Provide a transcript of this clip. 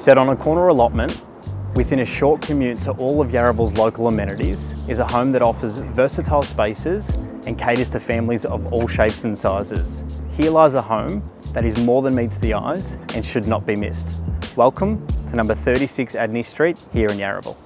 Set on a corner allotment, within a short commute to all of Yarraville's local amenities, is a home that offers versatile spaces and caters to families of all shapes and sizes. Here lies a home that is more than meets the eyes and should not be missed. Welcome to number 36 Adeney Street here in Yarraville.